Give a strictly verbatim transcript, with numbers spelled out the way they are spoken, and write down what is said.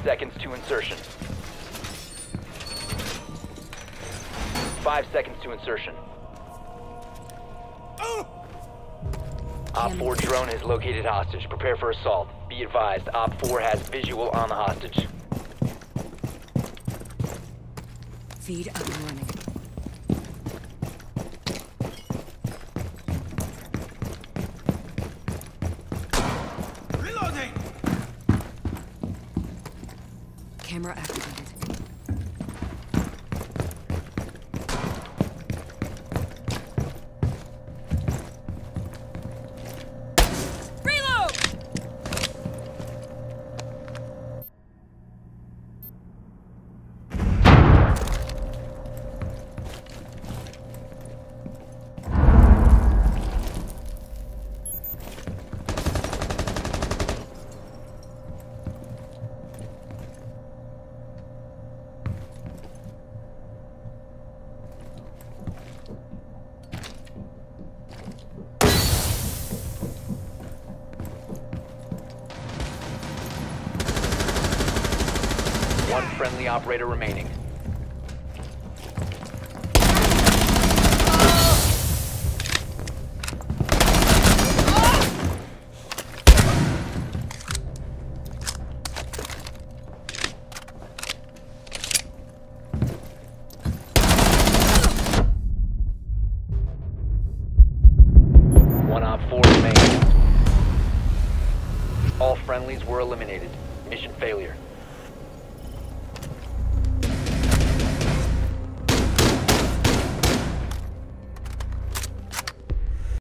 seconds to insertion. Five seconds to insertion. Op four drone has located hostage. Prepare for assault. Be advised, Op four has visual on the hostage. Feed up and running. Reloading! Camera activated. One friendly operator remaining. One Op four remaining. All friendlies were eliminated. Mission failure.